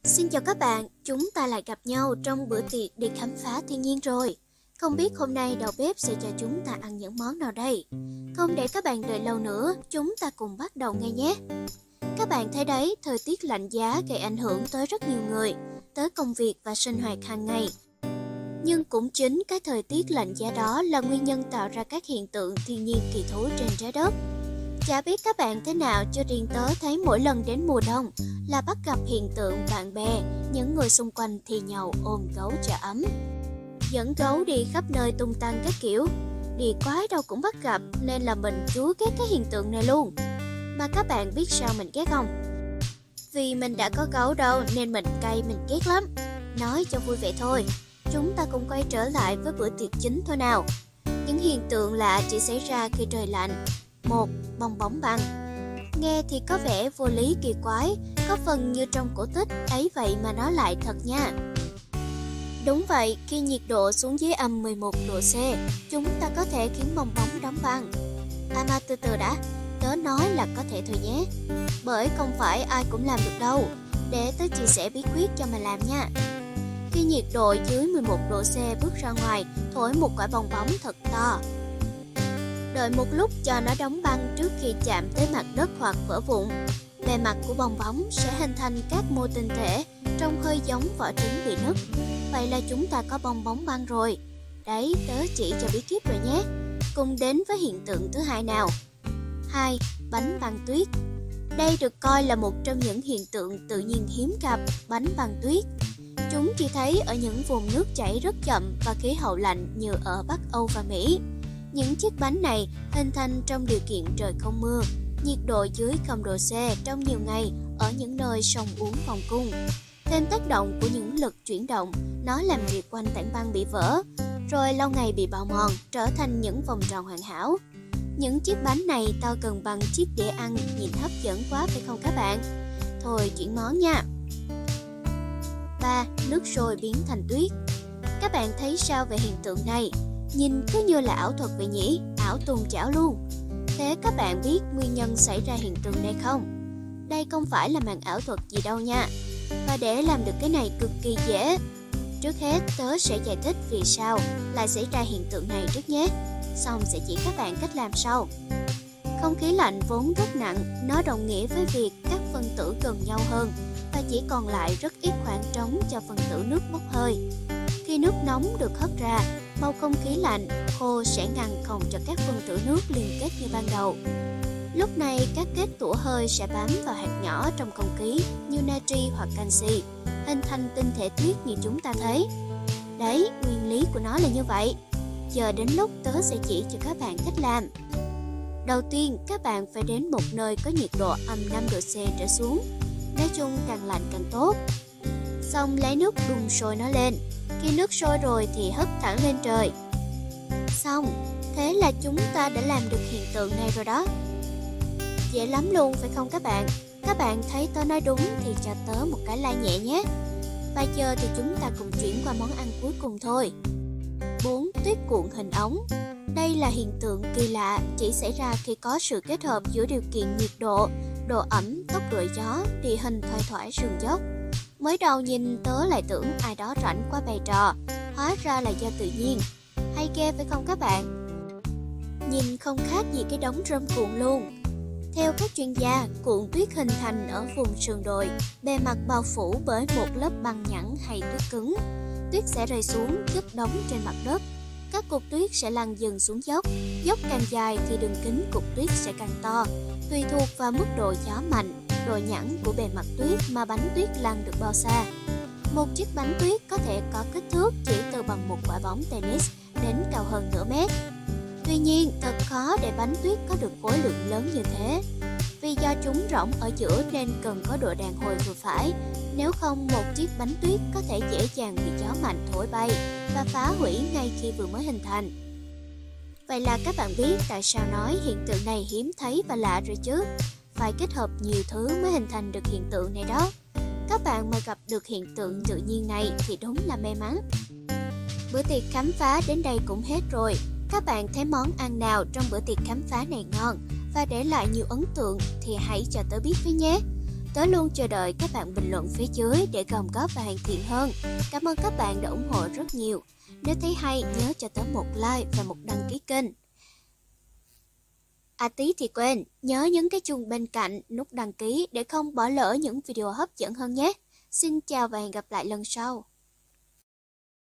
Xin chào các bạn, chúng ta lại gặp nhau trong bữa tiệc đi khám phá thiên nhiên rồi. Không biết hôm nay đầu bếp sẽ cho chúng ta ăn những món nào đây? Không để các bạn đợi lâu nữa, chúng ta cùng bắt đầu ngay nhé. Các bạn thấy đấy, thời tiết lạnh giá gây ảnh hưởng tới rất nhiều người, tới công việc và sinh hoạt hàng ngày. Nhưng cũng chính cái thời tiết lạnh giá đó là nguyên nhân tạo ra các hiện tượng thiên nhiên kỳ thú trên trái đất. Chả biết các bạn thế nào, cho riêng tớ thấy mỗi lần đến mùa đông là bắt gặp hiện tượng bạn bè, những người xung quanh thì nhậu ôm gấu cho ấm. Dẫn gấu đi khắp nơi tung tăng các kiểu, đi quái đâu cũng bắt gặp nên là mình chúa ghét cái hiện tượng này luôn. Mà các bạn biết sao mình ghét không? Vì mình đã có gấu đâu nên mình cay mình ghét lắm. Nói cho vui vẻ thôi, chúng ta cùng quay trở lại với bữa tiệc chính thôi nào. Những hiện tượng lạ chỉ xảy ra khi trời lạnh. 1. Bong bóng băng. Nghe thì có vẻ vô lý kỳ quái, có phần như trong cổ tích, ấy vậy mà nó lại thật nha. Đúng vậy, khi nhiệt độ xuống dưới âm 11 độ C, chúng ta có thể khiến bong bóng đóng băng. Mà từ từ đã, tớ nói là có thể thôi nhé. Bởi không phải ai cũng làm được đâu, để tớ chia sẻ bí quyết cho mà làm nha. Khi nhiệt độ dưới 11 độ C bước ra ngoài, thổi một quả bong bóng thật to. Đợi một lúc cho nó đóng băng trước khi chạm tới mặt đất hoặc vỡ vụn. Bề mặt của bong bóng sẽ hình thành các mô tinh thể, trông hơi giống vỏ trứng bị nứt. Vậy là chúng ta có bong bóng băng rồi. Đấy, tớ chỉ cho bí kíp rồi nhé. Cùng đến với hiện tượng thứ hai nào. 2. Bánh băng tuyết. Đây được coi là một trong những hiện tượng tự nhiên hiếm gặp, bánh băng tuyết. Chúng chỉ thấy ở những vùng nước chảy rất chậm và khí hậu lạnh như ở Bắc Âu và Mỹ. Những chiếc bánh này hình thành trong điều kiện trời không mưa, nhiệt độ dưới 0 độ C trong nhiều ngày ở những nơi sông uốn vòng cung. Thêm tác động của những lực chuyển động, nó làm việc quanh tảng băng bị vỡ, rồi lâu ngày bị bào mòn, trở thành những vòng tròn hoàn hảo. Những chiếc bánh này to gần bằng chiếc đĩa ăn, nhìn hấp dẫn quá phải không các bạn? Thôi chuyển món nha. 3. Nước sôi biến thành tuyết. Các bạn thấy sao về hiện tượng này? Nhìn cứ như là ảo thuật vậy nhỉ, ảo tuồng chảo luôn. Thế các bạn biết nguyên nhân xảy ra hiện tượng này không? Đây không phải là màn ảo thuật gì đâu nha. Và để làm được cái này cực kỳ dễ. Trước hết tớ sẽ giải thích vì sao lại xảy ra hiện tượng này trước nhé. Xong sẽ chỉ các bạn cách làm sau. Không khí lạnh vốn rất nặng, nó đồng nghĩa với việc các phân tử gần nhau hơn và chỉ còn lại rất ít khoảng trống cho phân tử nước bốc hơi. Khi nước nóng được hất ra, bầu không khí lạnh, khô sẽ ngăn không cho các phân tử nước liên kết như ban đầu. Lúc này các kết tủa hơi sẽ bám vào hạt nhỏ trong không khí như natri hoặc canxi, hình thành tinh thể tuyết như chúng ta thấy. Đấy, nguyên lý của nó là như vậy. Giờ đến lúc tớ sẽ chỉ cho các bạn cách làm. Đầu tiên, các bạn phải đến một nơi có nhiệt độ âm 5 độ C trở xuống. Nói chung càng lạnh càng tốt. Xong lấy nước đun sôi nó lên. Khi nước sôi rồi thì hất thẳng lên trời. Xong, thế là chúng ta đã làm được hiện tượng này rồi đó. Dễ lắm luôn phải không các bạn? Các bạn thấy tớ nói đúng thì cho tớ một cái like nhẹ nhé. Và giờ thì chúng ta cùng chuyển qua món ăn cuối cùng thôi. 4. Tuyết cuộn hình ống. Đây là hiện tượng kỳ lạ chỉ xảy ra khi có sự kết hợp giữa điều kiện nhiệt độ, độ ẩm, tốc độ gió, địa hình thoai thoải sườn dốc. Mới đầu nhìn tớ lại tưởng ai đó rảnh qua bày trò, hóa ra là do tự nhiên. Hay ghê phải không các bạn? Nhìn không khác gì cái đống rơm cuộn luôn. Theo các chuyên gia, cuộn tuyết hình thành ở vùng sườn đồi, bề mặt bao phủ bởi một lớp băng nhẵn hay tuyết cứng. Tuyết sẽ rơi xuống chất đóng trên mặt đất. Các cục tuyết sẽ lăn dần xuống dốc. Dốc càng dài thì đường kính cục tuyết sẽ càng to, tùy thuộc vào mức độ gió mạnh, độ nhẵn của bề mặt tuyết mà bánh tuyết lăn được bao xa. Một chiếc bánh tuyết có thể có kích thước chỉ từ bằng một quả bóng tennis đến cao hơn nửa mét. Tuy nhiên, thật khó để bánh tuyết có được khối lượng lớn như thế. Vì do chúng rỗng ở giữa nên cần có độ đàn hồi vừa phải. Nếu không, một chiếc bánh tuyết có thể dễ dàng bị gió mạnh thổi bay và phá hủy ngay khi vừa mới hình thành. Vậy là các bạn biết tại sao nói hiện tượng này hiếm thấy và lạ rồi chứ. Phải kết hợp nhiều thứ mới hình thành được hiện tượng này đó. Các bạn mà gặp được hiện tượng tự nhiên này thì đúng là may mắn. Bữa tiệc khám phá đến đây cũng hết rồi. Các bạn thấy món ăn nào trong bữa tiệc khám phá này ngon và để lại nhiều ấn tượng thì hãy cho tớ biết với nhé. Tớ luôn chờ đợi các bạn bình luận phía dưới để gom góp và hoàn thiện hơn. Cảm ơn các bạn đã ủng hộ rất nhiều. Nếu thấy hay, nhớ cho tớ một like và một đăng ký kênh. À tí thì quên, nhớ nhấn cái chuông bên cạnh nút đăng ký để không bỏ lỡ những video hấp dẫn hơn nhé. Xin chào và hẹn gặp lại lần sau.